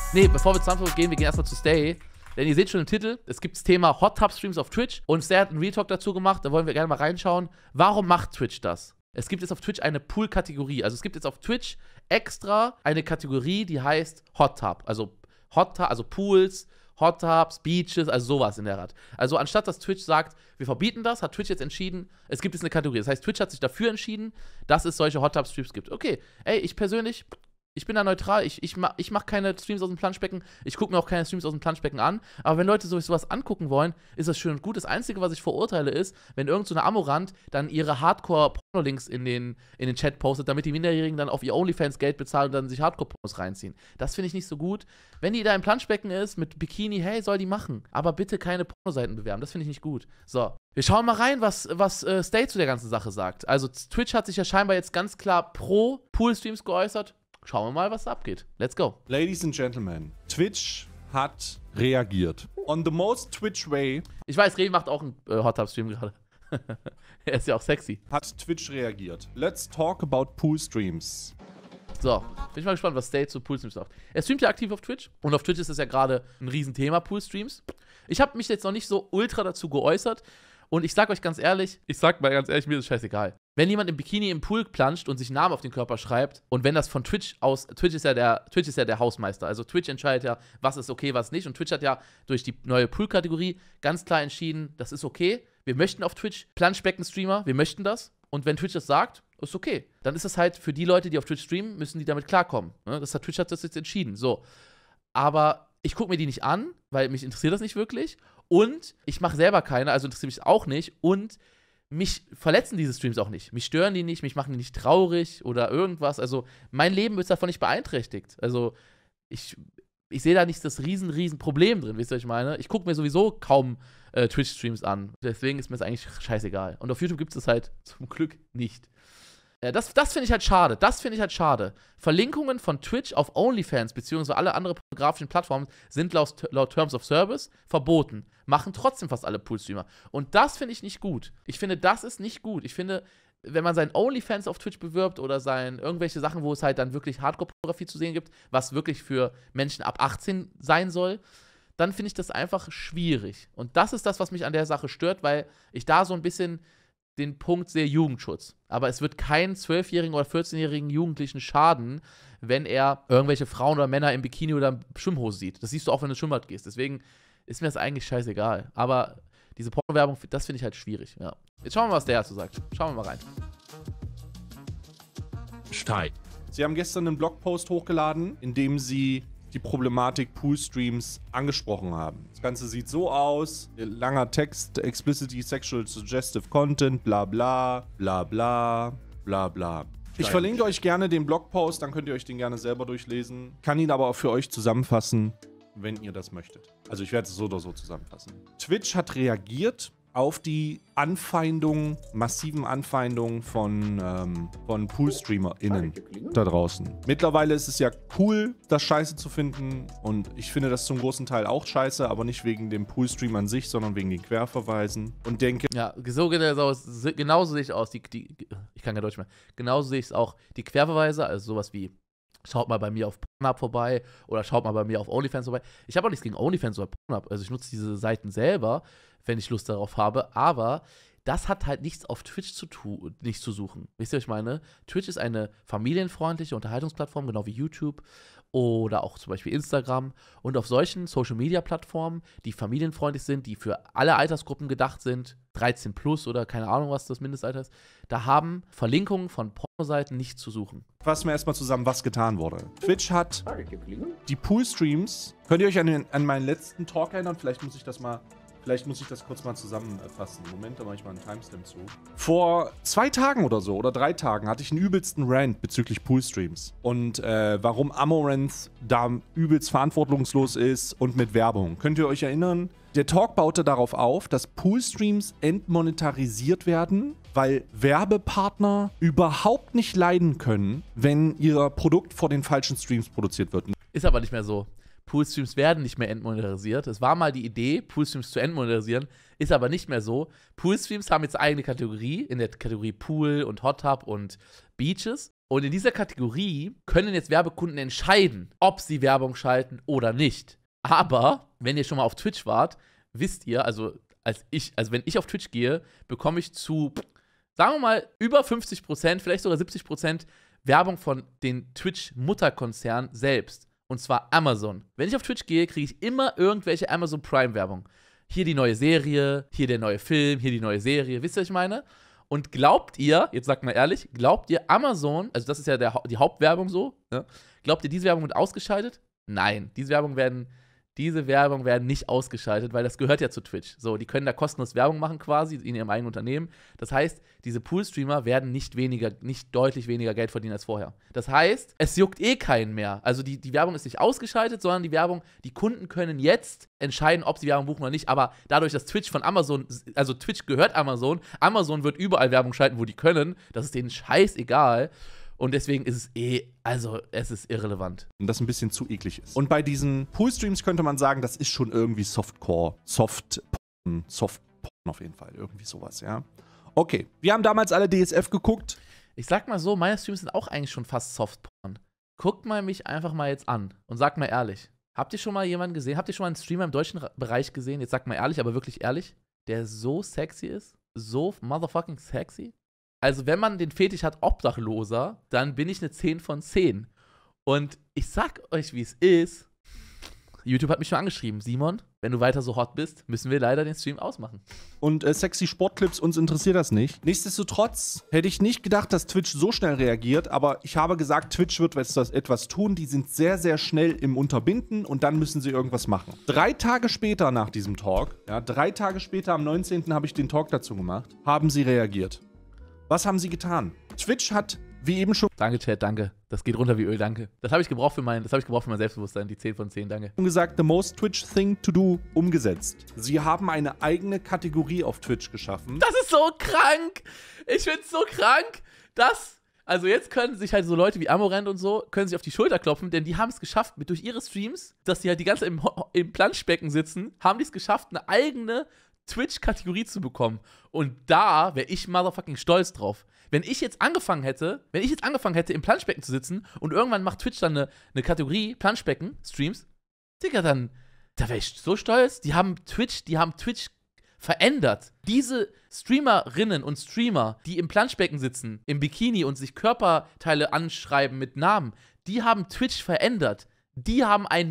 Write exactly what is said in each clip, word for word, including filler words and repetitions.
Nee, bevor wir zusammen gehen, wir gehen erstmal zu Stay. Denn ihr seht schon im Titel, es gibt das Thema Hot Tub Streams auf Twitch. Und Stay hat einen Real Talk dazu gemacht, da wollen wir gerne mal reinschauen. Warum macht Twitch das? Es gibt jetzt auf Twitch eine Pool-Kategorie. Also es gibt jetzt auf Twitch extra eine Kategorie, die heißt Hot Tub. Also Hot Tub, also Pools, Hot Tubs, Beaches, also sowas in der Art. Also anstatt dass Twitch sagt, wir verbieten das, hat Twitch jetzt entschieden, es gibt jetzt eine Kategorie. Das heißt, Twitch hat sich dafür entschieden, dass es solche Hot Tub Streams gibt. Okay, ey, ich persönlich, ich bin da neutral, ich, ich, ma, ich mache keine Streams aus dem Planschbecken, ich gucke mir auch keine Streams aus dem Planschbecken an, aber wenn Leute so sowas angucken wollen, ist das schön und gut. Das Einzige, was ich verurteile, ist, wenn irgend so eine Amorant dann ihre Hardcore-Porno-Links in den, in den Chat postet, damit die Minderjährigen dann auf ihr OnlyFans Geld bezahlen und dann sich Hardcore-Pornos reinziehen. Das finde ich nicht so gut. Wenn die da im Planschbecken ist, mit Bikini, hey, soll die machen. Aber bitte keine Pornoseiten bewerben, das finde ich nicht gut. So, wir schauen mal rein, was, was äh, Stay zu der ganzen Sache sagt. Also Twitch hat sich ja scheinbar jetzt ganz klar pro Pool-Streams geäußert. Schauen wir mal, was da abgeht. Let's go. Ladies and Gentlemen, Twitch hat reagiert. On the most Twitch way. Ich weiß, Revi macht auch einen äh, Hot Tub Stream gerade. Er ist ja auch sexy. Hat Twitch reagiert. Let's talk about Pool Streams. So, bin ich mal gespannt, was Stay zu Pool Streams sagt. Er streamt ja aktiv auf Twitch. Und auf Twitch ist das ja gerade ein Riesenthema, Pool Streams. Ich habe mich jetzt noch nicht so ultra dazu geäußert. Und ich sag euch ganz ehrlich, ich sag mal ganz ehrlich, mir ist es scheißegal. Wenn jemand im Bikini im Pool planscht und sich Namen auf den Körper schreibt und wenn das von Twitch aus, Twitch ist ja der, Twitch ist ja der Hausmeister, also Twitch entscheidet ja, was ist okay, was nicht und Twitch hat ja durch die neue Pool-Kategorie ganz klar entschieden, das ist okay, wir möchten auf Twitch Planschbecken-Streamer, wir möchten das und wenn Twitch das sagt, ist okay. Dann ist das halt für die Leute, die auf Twitch streamen, müssen die damit klarkommen. Das hat Twitch hat das jetzt entschieden, so. Aber ich gucke mir die nicht an, weil mich interessiert das nicht wirklich und ich mache selber keine, also interessiert mich auch nicht und mich verletzen diese Streams auch nicht. Mich stören die nicht, mich machen die nicht traurig oder irgendwas. Also mein Leben wird davon nicht beeinträchtigt. Also ich, ich sehe da nicht das riesen, riesen Problem drin, wisst ihr, was ich meine? Ich gucke mir sowieso kaum äh, Twitch-Streams an. Deswegen ist mir das eigentlich scheißegal. Und auf YouTube gibt es das halt zum Glück nicht. Ja, das das finde ich halt schade. Das finde ich halt schade. Verlinkungen von Twitch auf OnlyFans bzw. alle anderen pornografischen Plattformen sind laut, laut Terms of Service verboten. Machen trotzdem fast alle Poolstreamer. Und das finde ich nicht gut. Ich finde, das ist nicht gut. Ich finde, wenn man seinen OnlyFans auf Twitch bewirbt oder sein irgendwelche Sachen, wo es halt dann wirklich Hardcore-Pornografie zu sehen gibt, was wirklich für Menschen ab achtzehn sein soll, dann finde ich das einfach schwierig. Und das ist das, was mich an der Sache stört, weil ich da so ein bisschen den Punkt sehe, Jugendschutz. Aber es wird keinen zwölfjährigen oder vierzehnjährigen Jugendlichen schaden, wenn er irgendwelche Frauen oder Männer im Bikini oder im Schwimmhose sieht. Das siehst du auch, wenn du ins Schwimmbad gehst. Deswegen ist mir das eigentlich scheißegal. Aber diese Pornowerbung, das finde ich halt schwierig. Ja. Jetzt schauen wir mal, was der dazu sagt. Schauen wir mal rein. Stein. Sie haben gestern einen Blogpost hochgeladen, in dem Sie die Problematik Poolstreams angesprochen haben. Das Ganze sieht so aus, langer Text, explicitly sexual suggestive content, bla bla, bla bla, bla bla. Ich verlinke euch gerne den Blogpost, dann könnt ihr euch den gerne selber durchlesen. Kann ihn aber auch für euch zusammenfassen, wenn ihr das möchtet. Also ich werde es so oder so zusammenfassen. Twitch hat reagiert auf die Anfeindungen, massiven Anfeindungen von, ähm, von Poolstreamer*innen da draußen. Mittlerweile ist es ja cool, das scheiße zu finden und ich finde das zum großen Teil auch scheiße, aber nicht wegen dem Poolstream an sich, sondern wegen den Querverweisen und denke... Ja, so geht es aus. Genauso sehe ich aus. Die, die, ich kann kein Deutsch mehr. Genauso sehe ich es auch. Die Querverweise, also sowas wie schaut mal bei mir auf Pornhub vorbei oder schaut mal bei mir auf OnlyFans vorbei. Ich habe auch nichts gegen OnlyFans oder Pornhub. Also ich nutze diese Seiten selber, wenn ich Lust darauf habe. Aber das hat halt nichts auf Twitch zu tun, nicht zu suchen. Wisst ihr, was ich meine? Twitch ist eine familienfreundliche Unterhaltungsplattform, genau wie YouTube oder auch zum Beispiel Instagram. Und auf solchen Social-Media-Plattformen, die familienfreundlich sind, die für alle Altersgruppen gedacht sind, dreizehn plus oder keine Ahnung, was das Mindestalter ist, da haben Verlinkungen von Pornoseiten nichts zu suchen. Fassen wir erstmal zusammen, was getan wurde. Twitch hat die Poolstreams, könnt ihr euch an, den, an meinen letzten Talk erinnern? Vielleicht muss ich das mal Vielleicht muss ich das kurz mal zusammenfassen. Moment, da mache ich mal einen Timestamp zu. Vor zwei Tagen oder so, oder drei Tagen, hatte ich einen übelsten Rant bezüglich Poolstreams. Und äh, warum Amouranth da übelst verantwortungslos ist und mit Werbung. Könnt ihr euch erinnern? Der Talk baute darauf auf, dass Poolstreams entmonetarisiert werden, weil Werbepartner überhaupt nicht leiden können, wenn ihr Produkt vor den falschen Streams produziert wird. Ist aber nicht mehr so. Poolstreams werden nicht mehr entmonetarisiert. Es war mal die Idee, Poolstreams zu entmonetarisieren, ist aber nicht mehr so. Poolstreams haben jetzt eine eigene Kategorie, in der Kategorie Pool und Hot Tub und Beaches. Und in dieser Kategorie können jetzt Werbekunden entscheiden, ob sie Werbung schalten oder nicht. Aber, wenn ihr schon mal auf Twitch wart, wisst ihr, also als ich, also wenn ich auf Twitch gehe, bekomme ich zu, sagen wir mal, über fünfzig Prozent, vielleicht sogar siebzig Prozent Werbung von den Twitch-Mutterkonzernen selbst. Und zwar Amazon. Wenn ich auf Twitch gehe, kriege ich immer irgendwelche Amazon Prime-Werbung. Hier die neue Serie, hier der neue Film, hier die neue Serie. Wisst ihr, was ich meine? Und glaubt ihr, jetzt sagt mal ehrlich, glaubt ihr Amazon, also das ist ja der, die Hauptwerbung so, ne? Glaubt ihr, diese Werbung wird ausgeschaltet? Nein, diese Werbung werden, diese Werbung werden nicht ausgeschaltet, weil das gehört ja zu Twitch. So, die können da kostenlos Werbung machen quasi in ihrem eigenen Unternehmen. Das heißt, diese Pool-Streamer werden nicht weniger, nicht deutlich weniger Geld verdienen als vorher. Das heißt, es juckt eh keinen mehr. Also die, die Werbung ist nicht ausgeschaltet, sondern die Werbung, die Kunden können jetzt entscheiden, ob sie Werbung buchen oder nicht. Aber dadurch, dass Twitch von Amazon, also Twitch gehört Amazon, Amazon wird überall Werbung schalten, wo die können. Das ist denen scheißegal. Und deswegen ist es eh, also es ist irrelevant. Und das ein bisschen zu eklig ist. Und bei diesen Poolstreams könnte man sagen, das ist schon irgendwie Softcore, Soft, Soft auf jeden Fall, irgendwie sowas, ja. Okay, wir haben damals alle D S F geguckt. Ich sag mal so, meine Streams sind auch eigentlich schon fast Softporn. Guckt mal mich einfach mal jetzt an und sagt mal ehrlich, habt ihr schon mal jemanden gesehen, habt ihr schon mal einen Streamer im deutschen Bereich gesehen, jetzt sagt mal ehrlich, aber wirklich ehrlich, der so sexy ist, so motherfucking sexy? Also, wenn man den Fetisch hat, Obdachloser, dann bin ich eine zehn von zehn. Und ich sag euch, wie es ist. YouTube hat mich schon angeschrieben. Simon, wenn du weiter so hot bist, müssen wir leider den Stream ausmachen. Und äh, sexy Sportclips, uns interessiert das nicht. Nichtsdestotrotz hätte ich nicht gedacht, dass Twitch so schnell reagiert, aber ich habe gesagt, Twitch wird etwas, etwas tun. Die sind sehr, sehr schnell im Unterbinden und dann müssen sie irgendwas machen. Drei Tage später nach diesem Talk, ja, drei Tage später, am neunzehnten habe ich den Talk dazu gemacht, haben sie reagiert. Was haben sie getan? Twitch hat, wie eben schon Danke, Chat, danke. Das geht runter wie Öl, danke. Das habe ich gebraucht für mein, das habe ich gebraucht für mein Selbstbewusstsein, die zehn von zehn, danke. gesagt, the most Twitch thing to do umgesetzt. Sie haben eine eigene Kategorie auf Twitch geschaffen. Das ist so krank! Ich find's so krank, dass, also jetzt können sich halt so Leute wie Amorant und so, können sich auf die Schulter klopfen, denn die haben es geschafft, mit durch ihre Streams, dass die halt die ganze Zeit im, im Planschbecken sitzen, haben die es geschafft, eine eigene Twitch-Kategorie zu bekommen. Und da wäre ich motherfucking stolz drauf. Wenn ich jetzt angefangen hätte, wenn ich jetzt angefangen hätte, im Planschbecken zu sitzen und irgendwann macht Twitch dann eine, eine Kategorie, Planschbecken, Streams, Digga, dann, da wäre ich so stolz. Die haben Twitch, die haben Twitch verändert. Diese Streamerinnen und Streamer, die im Planschbecken sitzen, im Bikini und sich Körperteile anschreiben mit Namen, die haben Twitch verändert. Die haben ein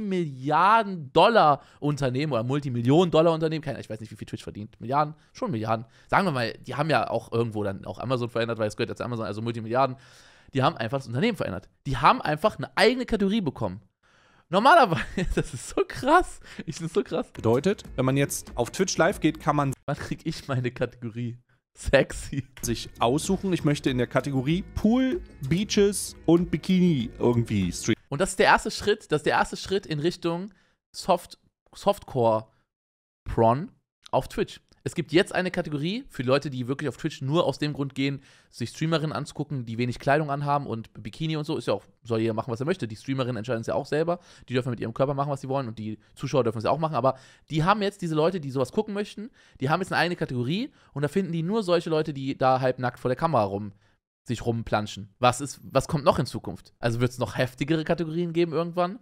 Multimilliarden-Dollar-Unternehmen oder Multimillionen-Dollar-Unternehmen, ich weiß nicht, wie viel Twitch verdient, Milliarden, schon Milliarden. Sagen wir mal, die haben ja auch irgendwo dann auch Amazon verändert, weil es gehört ja zu Amazon, also Multimilliarden. Die haben einfach das Unternehmen verändert. Die haben einfach eine eigene Kategorie bekommen. Normalerweise, das ist so krass. Ich finde es so krass. Bedeutet, wenn man jetzt auf Twitch live geht, kann man Wann krieg ich meine Kategorie? Sexy. sich aussuchen, ich möchte in der Kategorie Pool, Beaches und Bikini irgendwie streamen. Und das ist der erste Schritt, das ist der erste Schritt in Richtung Soft, Softcore-Pron auf Twitch. Es gibt jetzt eine Kategorie für Leute, die wirklich auf Twitch nur aus dem Grund gehen, sich Streamerinnen anzugucken, die wenig Kleidung anhaben und Bikini und so. Ist ja auch, soll jeder machen, was er möchte. Die Streamerinnen entscheiden es ja auch selber. Die dürfen mit ihrem Körper machen, was sie wollen und die Zuschauer dürfen es ja auch machen. Aber die haben jetzt, diese Leute, die sowas gucken möchten, die haben jetzt eine eigene Kategorie und da finden die nur solche Leute, die da halbnackt vor der Kamera rum sich rumplanschen. Was ist, was kommt noch in Zukunft? Also wird es noch heftigere Kategorien geben irgendwann?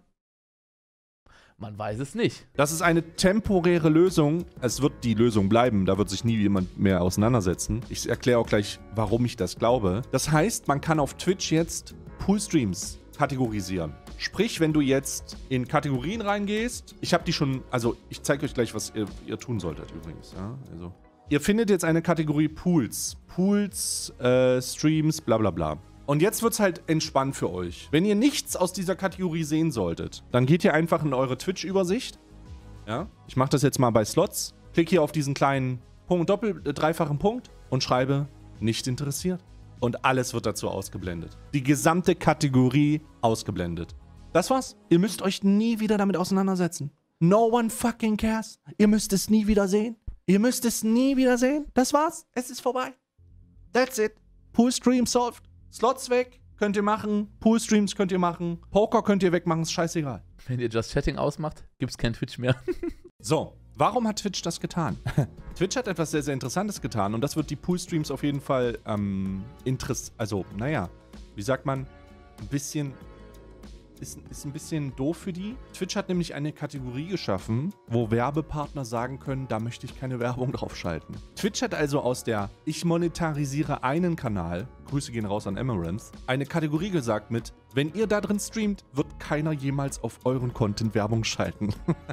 Man weiß es nicht. Das ist eine temporäre Lösung. Es wird die Lösung bleiben. Da wird sich nie jemand mehr auseinandersetzen. Ich erkläre auch gleich, warum ich das glaube. Das heißt, man kann auf Twitch jetzt Poolstreams kategorisieren. Sprich, wenn du jetzt in Kategorien reingehst, ich habe die schon, also ich zeige euch gleich, was ihr, ihr tun solltet übrigens. Ja? Also, ihr findet jetzt eine Kategorie Pools. Pools, äh, Streams, bla bla bla. Und jetzt wird's halt entspannt für euch. Wenn ihr nichts aus dieser Kategorie sehen solltet, dann geht ihr einfach in eure Twitch-Übersicht. Ja, ich mache das jetzt mal bei Slots. Klick hier auf diesen kleinen Punkt, Doppel-, äh, dreifachen Punkt und schreibe nicht interessiert. Und alles wird dazu ausgeblendet. Die gesamte Kategorie ausgeblendet. Das war's. Ihr müsst euch nie wieder damit auseinandersetzen. No one fucking cares. Ihr müsst es nie wieder sehen. Ihr müsst es nie wieder sehen. Das war's. Es ist vorbei. That's it. Pool Stream solved. Slots weg, könnt ihr machen. Poolstreams könnt ihr machen. Poker könnt ihr wegmachen, ist scheißegal. Wenn ihr Just Chatting ausmacht, gibt's kein Twitch mehr. So, warum hat Twitch das getan? Twitch hat etwas sehr, sehr Interessantes getan und das wird die Poolstreams auf jeden Fall ähm, interess... Also, naja, wie sagt man, ein bisschen, ist, ist ein bisschen doof für die. Twitch hat nämlich eine Kategorie geschaffen, wo Werbepartner sagen können, da möchte ich keine Werbung draufschalten. Twitch hat also aus der Ich monetarisiere einen Kanal, Grüße gehen raus an Amaranth, eine Kategorie gesagt mit, wenn ihr da drin streamt, wird keiner jemals auf euren Content Werbung schalten.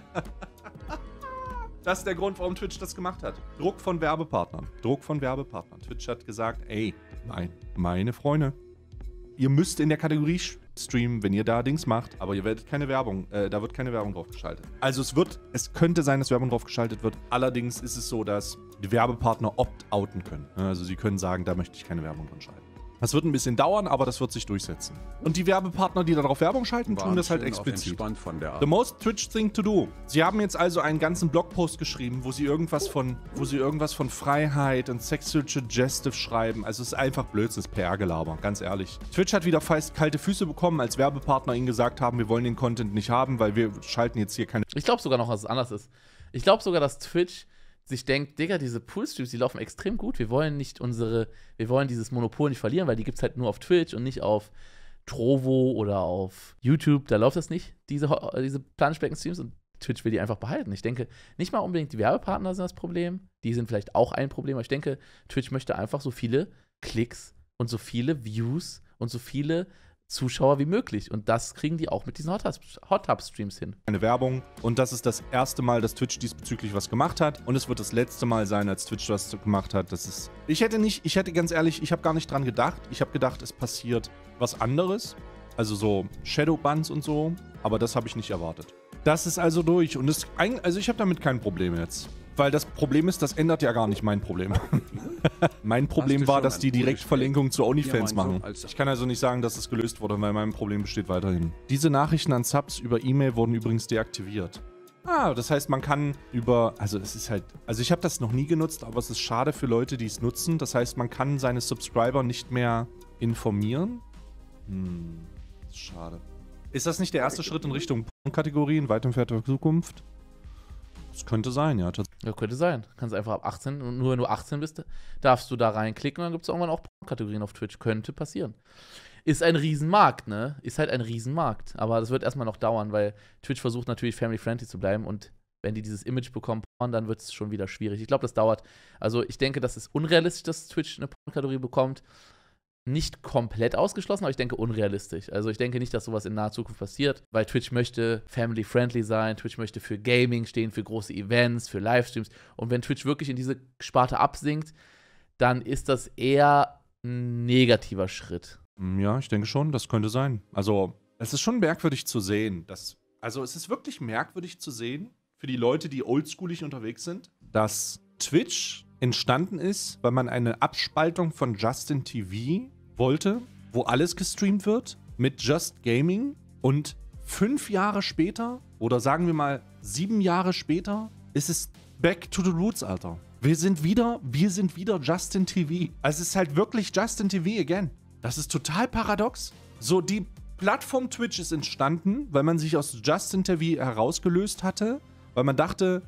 Das ist der Grund, warum Twitch das gemacht hat. Druck von Werbepartnern. Druck von Werbepartnern. Twitch hat gesagt, ey, mein, meine Freunde, ihr müsst in der Kategorie streamen, wenn ihr da Dings macht, aber ihr werdet keine Werbung, äh, da wird keine Werbung drauf geschaltet. Also es wird, es könnte sein, dass Werbung drauf geschaltet wird. Allerdings ist es so, dass die Werbepartner opt-outen können. Also sie können sagen, da möchte ich keine Werbung drin schalten. Das wird ein bisschen dauern, aber das wird sich durchsetzen. Und die Werbepartner, die darauf Werbung schalten, tun das halt explizit. Von der The most Twitch thing to do. Sie haben jetzt also einen ganzen Blogpost geschrieben, wo sie irgendwas von, wo sie irgendwas von Freiheit und Sexual Suggestive schreiben. Also es ist einfach Blödsinn, P R-Gelaber, ganz ehrlich. Twitch hat wieder fast kalte Füße bekommen, als Werbepartner ihnen gesagt haben, wir wollen den Content nicht haben, weil wir schalten jetzt hier keine... Ich glaube sogar noch, dass es anders ist. Ich glaube sogar, dass Twitch sich denkt, Digga, diese Poolstreams, die laufen extrem gut. Wir wollen nicht unsere, wir wollen dieses Monopol nicht verlieren, weil die gibt es halt nur auf Twitch und nicht auf Trovo oder auf YouTube. Da läuft das nicht, diese, diese Planschbecken-Streams, und Twitch will die einfach behalten. Ich denke, nicht mal unbedingt die Werbepartner sind das Problem. Die sind vielleicht auch ein Problem, aber ich denke, Twitch möchte einfach so viele Klicks und so viele Views und so viele Zuschauer wie möglich. Und das kriegen die auch mit diesen Hot Tub Streams hin. Eine Werbung. Und das ist das erste Mal, dass Twitch diesbezüglich was gemacht hat. Und es wird das letzte Mal sein, als Twitch was gemacht hat. Das ist. Ich hätte nicht, ich hätte ganz ehrlich, ich habe gar nicht dran gedacht. Ich habe gedacht, es passiert was anderes. Also so Shadowbans und so. Aber das habe ich nicht erwartet. Das ist also durch. Und das, also ich habe damit kein Problem jetzt. Weil das Problem ist, das ändert ja gar nicht mein Problem. Mein Problem war, dass die Direktverlinkung zu OnlyFans machen. Ich kann also nicht sagen, dass es gelöst wurde, weil mein Problem besteht weiterhin. Diese Nachrichten an Subs über E-Mail wurden übrigens deaktiviert. Ah, das heißt, man kann über, also es ist halt, also ich habe das noch nie genutzt, aber es ist schade für Leute, die es nutzen. Das heißt, man kann seine Subscriber nicht mehr informieren. Hm, das ist schade. Ist das nicht der erste Schritt in Richtung Kategorien, weit entfernte Zukunft? Das könnte sein, ja. Ja, könnte sein. Kannst einfach ab achtzehn, und nur wenn du achtzehn bist, darfst du da reinklicken und dann gibt es irgendwann auch Kategorien auf Twitch. Könnte passieren. Ist ein Riesenmarkt, ne? Ist halt ein Riesenmarkt. Aber das wird erstmal noch dauern, weil Twitch versucht natürlich family-friendly zu bleiben, und wenn die dieses Image bekommen, dann wird es schon wieder schwierig. Ich glaube, das dauert. Also ich denke, das ist unrealistisch, dass Twitch eine Kategorie bekommt. Nicht komplett ausgeschlossen, aber ich denke unrealistisch. Also ich denke nicht, dass sowas in naher Zukunft passiert, weil Twitch möchte family-friendly sein, Twitch möchte für Gaming stehen, für große Events, für Livestreams. Und wenn Twitch wirklich in diese Sparte absinkt, dann ist das eher ein negativer Schritt. Ja, ich denke schon, das könnte sein. Also es ist schon merkwürdig zu sehen, dass, also es ist wirklich merkwürdig zu sehen, für die Leute, die oldschoolig unterwegs sind, dass Twitch entstanden ist, weil man eine Abspaltung von Justin T V wollte, wo alles gestreamt wird mit Just Gaming, und fünf Jahre später, oder sagen wir mal sieben Jahre später, ist es back to the roots, Alter. Wir sind wieder, wir sind wieder Justin T V. Also es ist halt wirklich Justin T V again. Das ist total paradox. So, die Plattform Twitch ist entstanden, weil man sich aus Justin T V herausgelöst hatte, weil man dachte,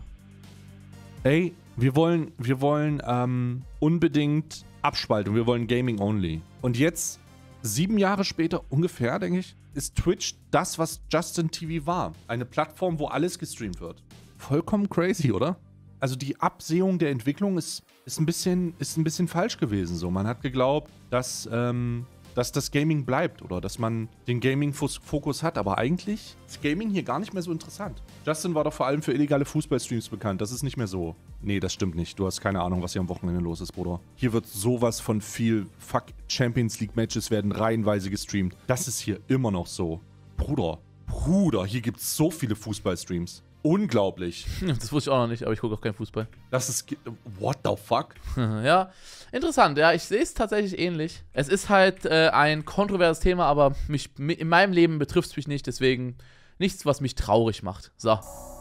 ey, wir wollen, wir wollen ähm, unbedingt Abspaltung, wir wollen Gaming only. Und jetzt, sieben Jahre später ungefähr, denke ich, ist Twitch das, was Justin T V war. Eine Plattform, wo alles gestreamt wird. Vollkommen crazy, oder? Also die Absehung der Entwicklung ist, ist, ein, bisschen, ist ein bisschen falsch gewesen. So. Man hat geglaubt, dass, ähm, dass das Gaming bleibt oder dass man den Gaming-Fokus hat. Aber eigentlich ist Gaming hier gar nicht mehr so interessant. Justin war doch vor allem für illegale Fußballstreams bekannt. Das ist nicht mehr so. Nee, das stimmt nicht. Du hast keine Ahnung, was hier am Wochenende los ist, Bruder. Hier wird sowas von viel Fuck Champions League Matches werden reihenweise gestreamt. Das ist hier immer noch so. Bruder, Bruder, hier gibt es so viele Fußballstreams. Unglaublich. Das wusste ich auch noch nicht, aber ich gucke auch keinen Fußball. Das ist... What the fuck? Ja, interessant. Ja, ich sehe es tatsächlich ähnlich. Es ist halt äh, ein kontroverses Thema, aber mich, in meinem Leben betrifft es mich nicht, deswegen nichts, was mich traurig macht. So.